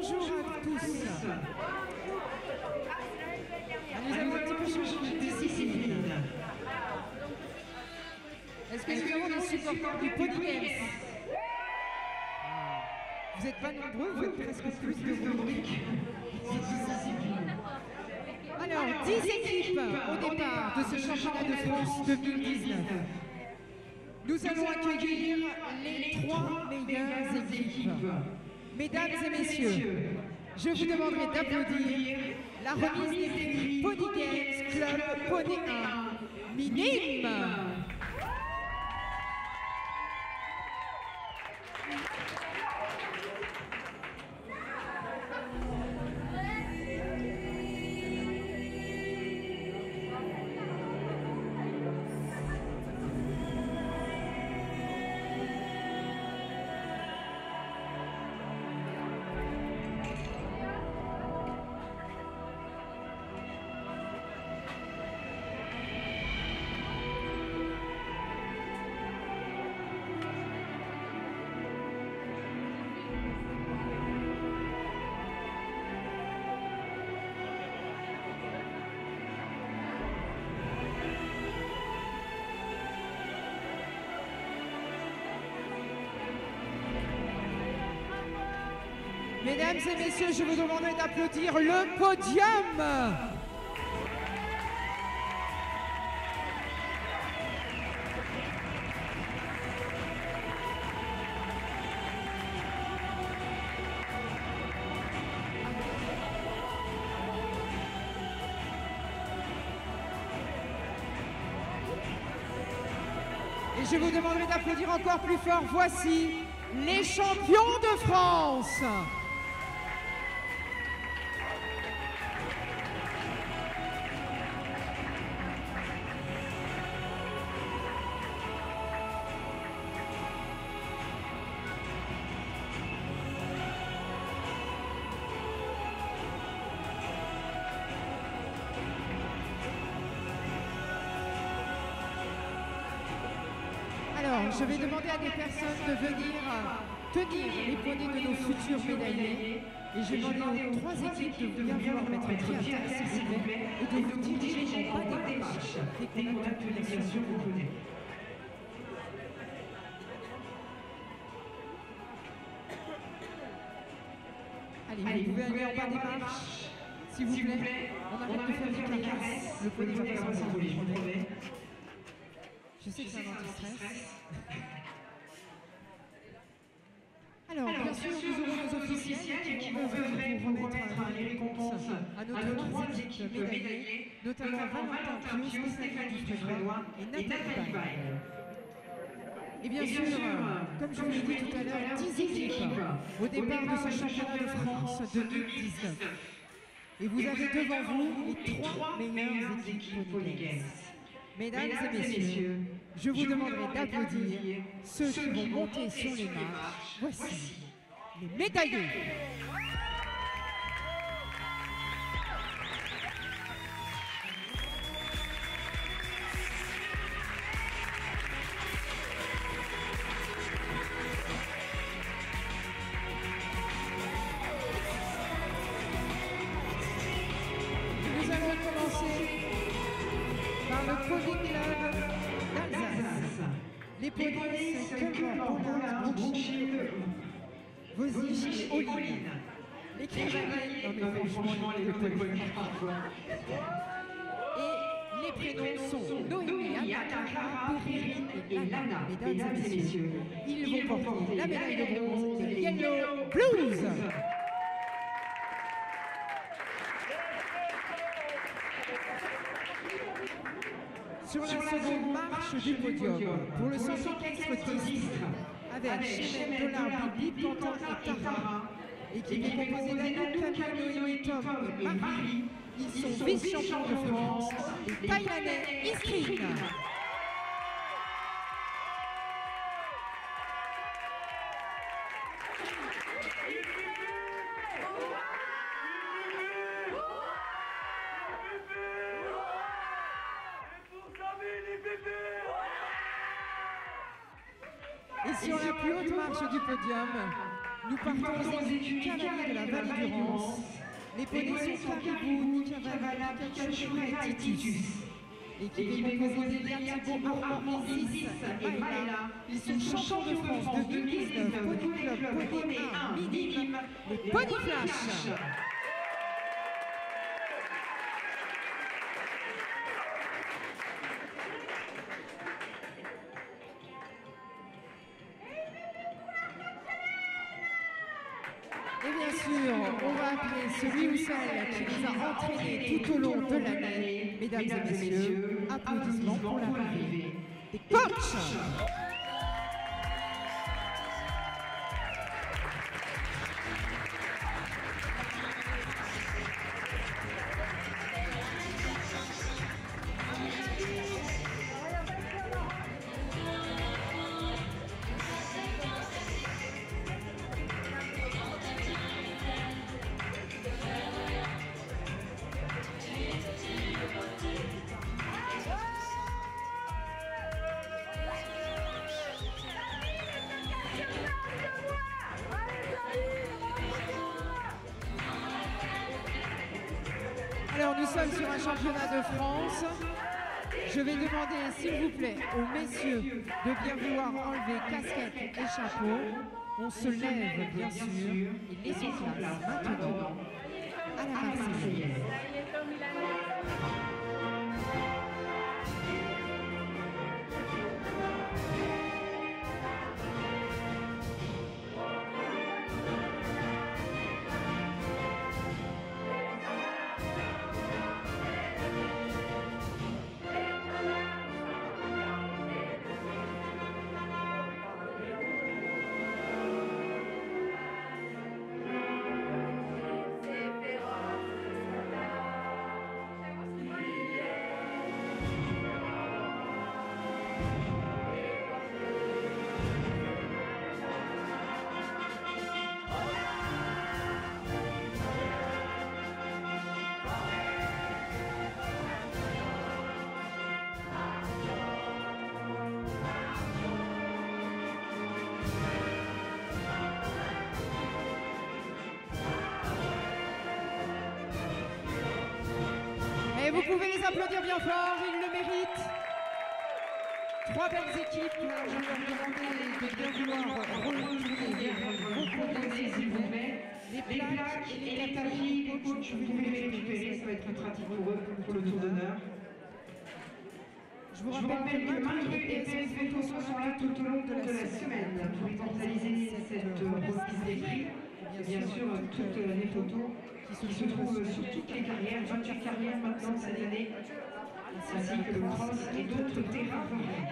Bonjour à tous. Nous avons un petit peu changé de discipline. Est-ce que nous avons des supporters du Pony Games? Vous n'êtes pas nombreux, vous êtes presque plus de rubriques. Alors, 10 équipes au départ de ce championnat de France 2019. Nous allons accueillir les 3 meilleures équipes. Mesdames et messieurs, je vous demanderai d'applaudir la remise des prix Pony Games Club Pony 1 Minime. Mesdames et messieurs, je vous demanderai d'applaudir le podium. Et je vous demanderai d'applaudir encore plus fort. Voici les champions de France. Alors, je vais demander à des personnes de venir tenir les poneys de nos futurs médaillés. Et je vais demander aux 3 équipes de bien vouloir mettre pied à terre, s'il vous plaît, et de vous diriger en bas des marches dès qu'on a l'application de vos poneys. Allez, vous pouvez aller en bas des marches, s'il vous plaît. On arrête de faire des caresses. Le poney va pas s'envoler, je vous promets. Je sais que c'est un anti-stress. Alors, bien sûr, nous aurons nos officiels qui vont œuvrer pour remettre les récompenses à nos 3 équipes médaillées, notamment Valentin Pio, Stéphanie Dufresnoy et Nathalie Baye. Et bien sûr, comme je vous l'ai dit tout à l'heure, 10 équipes au départ de ce championnat de France 2019. Et vous avez devant vous les 3 meilleures équipes Pony Games. Mesdames et messieurs, je vous demanderai d'applaudir ceux qui vont monter sur les marches. Voici les médaillés. Nous allons commencer par le Pony Club d'Alsace. Les poneys, c'est Cumber, Pollard, Brookshield, Vosich, Oline. Les cavaliers, non mais franchement, les poneys parfois. Et les prénoms sont Noémie, Anna, Périne et Lana. Mesdames et messieurs, ils vont porter la médaille de bronze des Yellow Blues. Sur la seconde marche du podium, pour le centre équestre avec Chimène, Dollard, Bibi, Quentin et Tara, équipe est composée d'Anna, Camille, Noémie, Tom et Marie. Ils sont vice-champions de France et Thaïlandais Iskrin. Et sur la plus haute marche du podium, Nous partons aux écuries cavaliers de la vallée du Rance. Les poneys sont Caribou, Nicavala, Pikachu et Titus. L'équipe est composée d'Elia, Thibaut, Armand, Isis et Maëla. Ils sont champions de France 2019, Pony Club, Poney 1, Minime, le Pony Flash. Et bien sûr, on va appeler celui ou celle qui les a entraînés tout au long de l'année. Mesdames et messieurs, applaudissements pour l'arrivée des coachs. Alors nous sommes sur un championnat de France. Je vais demander s'il vous plaît aux messieurs de bien vouloir enlever casquette et chapeau. On se lève bien sûr et laissons place maintenant à la Marseillaise. Et vous pouvez les applaudir bien fort, ils le méritent. Trois belles équipes. Alors je vais leur demander de bien vouloir retourner vers vos prononcés, s'il vous plaît. Les plaques et les tapis, les coachs, vous pouvez les récupérer, ça va être pratique pour eux pour le tour d'honneur. Je vous rappelle que Mintru et PSV Photo sont là tout au long de la semaine pour immortaliser cette remise des prix. Et bien sûr, toutes les photos qui se trouvent sur toutes les carrières, 28 carrières maintenant cette année, ainsi que le cross et d'autres terrains.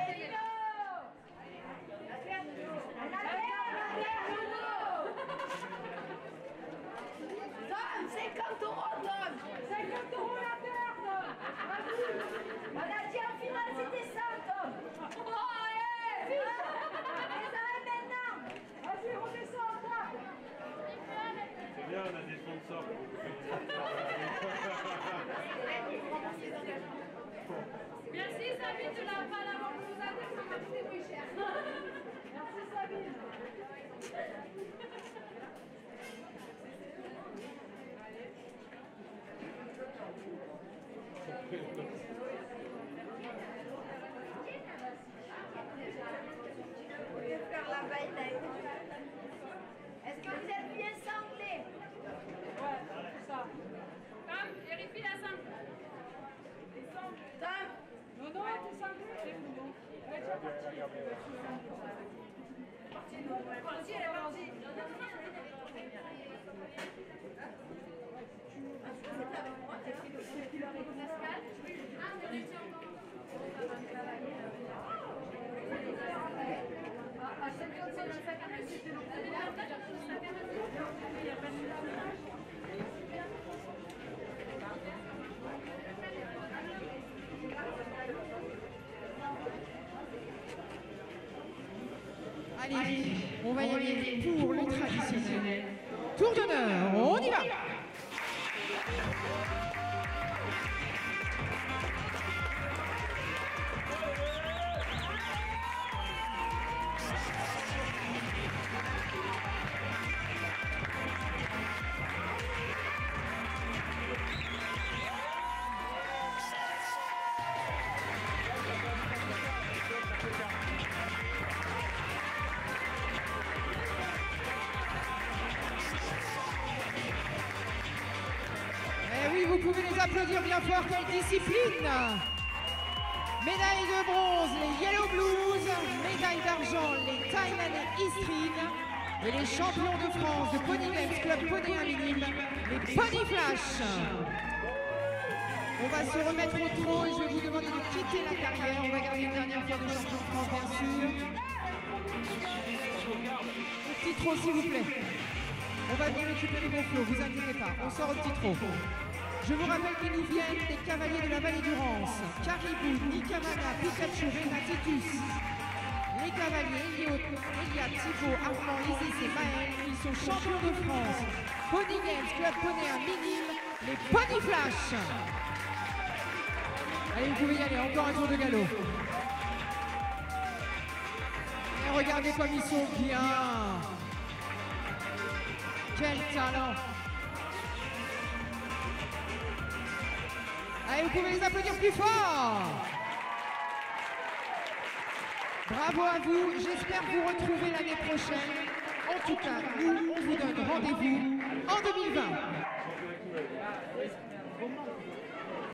On a des sponsors. Merci Sabine de la pas l'avoir nous a dit, ça m'a coûté moins cher. Merci Sabine. Faire la baille. Est-ce que vous êtes bien sanglés? Ouais, c'est ça. Tom, vérifie la sangle. Tom, Non, non, t'es sanglé. C'est bon. Elle est déjà partie. parti, elle est partie. Allez, on va y aller pour le traditionnel tour d'honneur. On y va. pouvez les applaudir bien fort. Quelle discipline! Médaille de bronze, les Yellow Blues. Médaille d'argent, les Thaïlandais Istrid. Et les champions de France de Pony Games Club Poney à Minime, les Pony Flash. On va se remettre au trot et je vais vous demander de quitter la carrière. On va garder une dernière fois de champion de France, bien sûr. Le petit trot, s'il vous plaît. On va venir récupérer vos flots, vous inquiétez pas. On sort au petit trot. Je vous rappelle qu'ils nous viennent des cavaliers de la vallée du Rance. Caribou, Nikamana, Pikachu, Renatitus. Les cavaliers, Elia, Thibaut, Armand, Isis et Maël, ils sont champions de France. Pony Games Club Poney à Minime, les Pony Flash. Allez, vous pouvez y aller, encore un tour de galop. Et regardez comme ils sont bien. Quel talent. Allez, vous pouvez les applaudir plus fort. Bravo à vous, j'espère vous retrouver l'année prochaine. En tout cas, nous, on vous donne rendez-vous en 2020.